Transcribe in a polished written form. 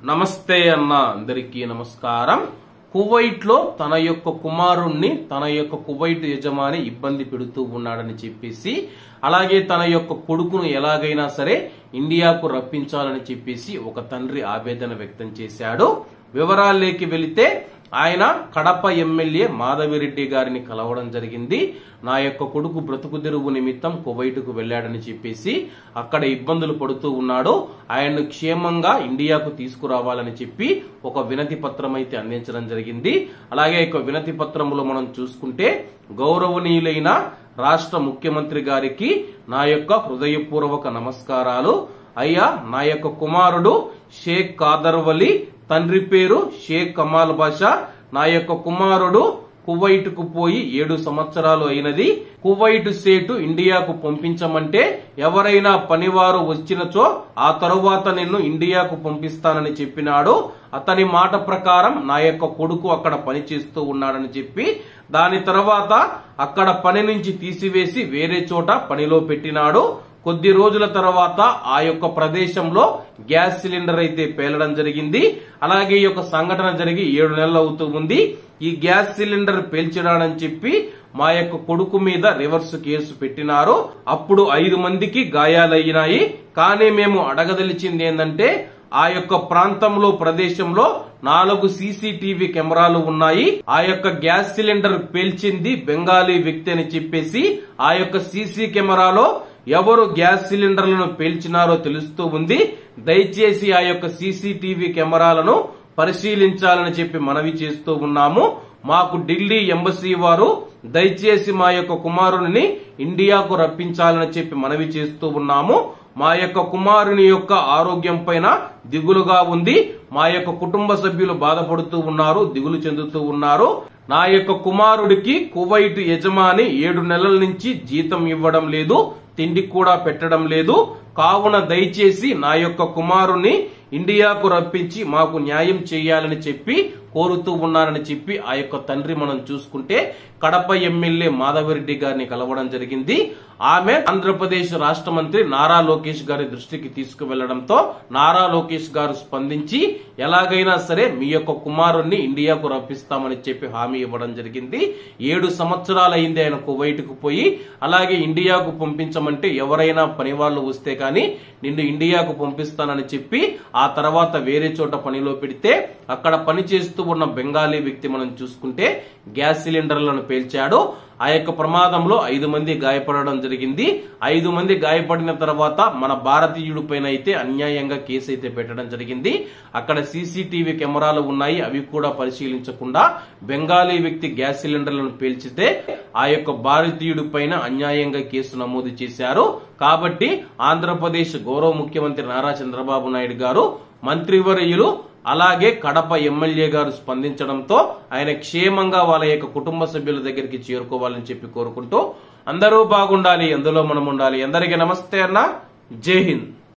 నమస్తే అన్న అందరికీ నమస్కారం. కువైట్ లో తన యొక్క కుమారుణ్ణి తన యొక్క కువైట్ యజమాని ఇబ్బంది పెడుతూ ఉన్నాడని చెప్పేసి, అలాగే తన యొక్క కొడుకును ఎలాగైనా సరే ఇండియాకు రప్పించాలని చెప్పేసి ఒక తండ్రి ఆవేదన వ్యక్తం చేశాడు. వివరాల్లోకి వెళితే ఆయన కడప ఎమ్మెల్యే మాధవిరెడ్డి గారిని కలవడం జరిగింది. నా యొక్క కొడుకు బ్రతుకు తెరువు నిమిత్తం కువైట్కు వెళ్లాడని చెప్పేసి అక్కడ ఇబ్బందులు పడుతూ ఉన్నాడు, ఆయన్ను క్షేమంగా ఇండియాకు తీసుకురావాలని చెప్పి ఒక వినతి పత్రం అయితే అందించడం జరిగింది. అలాగే ఒక వినతి పత్రంలో మనం చూసుకుంటే, గౌరవనీయులైన రాష్ట్ర ముఖ్యమంత్రి గారికి నా యొక్క హృదయపూర్వక నమస్కారాలు. అయ్యా, నా యొక్క కుమారుడు షేక్ కాదర్ వలి, తండ్రి పేరు షేక్ కమాల్ బాషా. నా యొక్క కుమారుడు కువైట్ కు పోయి 7 సంవత్సరాలు అయినది. కువైట్ సేటు ఇండియాకు పంపించమంటే ఎవరైనా పనివారు వచ్చినచో ఆ తరువాత నిన్ను ఇండియాకు పంపిస్తానని చెప్పినాడు. అతని మాట ప్రకారం నా యొక్క కొడుకు అక్కడ పని చేస్తూ ఉన్నాడని చెప్పి, దాని తర్వాత అక్కడ పని నుంచి తీసివేసి వేరే చోట పనిలో పెట్టినాడు. కొద్ది రోజుల తర్వాత ఆ యొక్క ప్రదేశంలో గ్యాస్ సిలిండర్ అయితే పేలడం జరిగింది. అలాగే ఈ యొక్క సంఘటన జరిగి 7 నెలలు అవుతూ ఉంది. ఈ గ్యాస్ సిలిండర్ పేల్చినాడని చెప్పి మా యొక్క కొడుకు మీద రివర్స్ కేసు పెట్టినారు. అప్పుడు 5 మందికి గాయాలయ్యినాయి. కానీ మేము అడగదలిచింది ఏంటంటే, ఆ యొక్క ప్రాంతంలో ప్రదేశంలో 4 సీసీటీవీ కెమెరాలు ఉన్నాయి. ఆ యొక్క గ్యాస్ సిలిండర్ పేల్చింది బెంగాలీ వ్యక్తి అని చెప్పేసి ఆ యొక్క సీసీ కెమెరాలో ఎవరు గ్యాస్ సిలిండర్లను పేల్చినారో తెలుస్తూ ఉంది. దయచేసి ఆ యొక్క సీసీటీవీ కెమెరాలను పరిశీలించాలని చెప్పి మనవి చేస్తూ ఉన్నాము. మాకు ఢిల్లీ ఎంబసీ వారు దయచేసి మా యొక్క కుమారుని ఇండియాకు రప్పించాలని చెప్పి మనవి చేస్తూ ఉన్నాము. మా యొక్క కుమారుని యొక్క ఆరోగ్యం పైన దిగులుగా ఉంది. మా యొక్క కుటుంబ సభ్యులు బాధపడుతూ ఉన్నారు, దిగులు చెందుతూ ఉన్నారు. నా యొక్క కుమారుడికి కువైట్ యజమాని 7 నెలల నుంచి జీతం ఇవ్వడం లేదు, తిండి కూడా పెట్టడం లేదు. కావున దయచేసి నా యొక్క కుమారుని ఇండియాకు రప్పించి మాకు న్యాయం చేయాలని చెప్పి కోరుతూ ఉన్నారని చెప్పి ఆ యొక్క తండ్రి మనం చూసుకుంటే కడప ఎమ్మెల్యే మాధవిరెడ్డి గారిని కలవడం జరిగింది. ఆమె ఆంధ్రప్రదేశ్ రాష్ట్ర మంత్రి నారా లోకేష్ గారి దృష్టికి తీసుకువెళ్లడంతో నారా లోకేష్ గారు స్పందించి ఎలాగైనా సరే మీ యొక్క కుమారుణ్ణి ఇండియాకు రప్పిస్తామని చెప్పి హామీ ఇవ్వడం జరిగింది. 7 సంవత్సరాలు అయింది ఆయన కువైట్ కు పోయి. అలాగే ఇండియాకు పంపించమంటే ఎవరైనా పని వాళ్ళు వస్తే కానీ నిన్ను ఇండియాకు పంపిస్తానని చెప్పి ఆ తర్వాత వేరే చోట పనిలో పెడితే అక్కడ పని చేస్తూ ఉన్న బెంగాలీ వ్యక్తి మనం చూసుకుంటే గ్యాస్ సిలిండర్లను పేల్చాడు. ఆ యొక్క ప్రమాదంలో 5 మంది గాయపడడం జరిగింది. 5 మంది గాయపడిన తర్వాత మన భారతీయుడి పైన అయితే అన్యాయంగా కేసు అయితే పెట్టడం జరిగింది. అక్కడ సీసీటీవీ కెమెరాలు ఉన్నాయి, అవి కూడా పరిశీలించకుండా బెంగాలీ వ్యక్తి గ్యాస్ సిలిండర్లను పేల్చితే ఆ యొక్క భారతీయుడి పైన అన్యాయంగా కేసు నమోదు చేశారు. కాబట్టి ఆంధ్రప్రదేశ్ గౌరవ ముఖ్యమంత్రి నారా చంద్రబాబు నాయుడు గారు, మంత్రివర్యులు అలాగే కడప ఎమ్మెల్యే గారు స్పందించడంతో ఆయన క్షేమంగా వాళ్ళ యొక్క కుటుంబ సభ్యుల దగ్గరికి చేరుకోవాలని చెప్పి కోరుకుంటూ అందరూ బాగుండాలి, అందులో మనం ఉండాలి. అందరికీ నమస్తే అన్న, జై హింద్.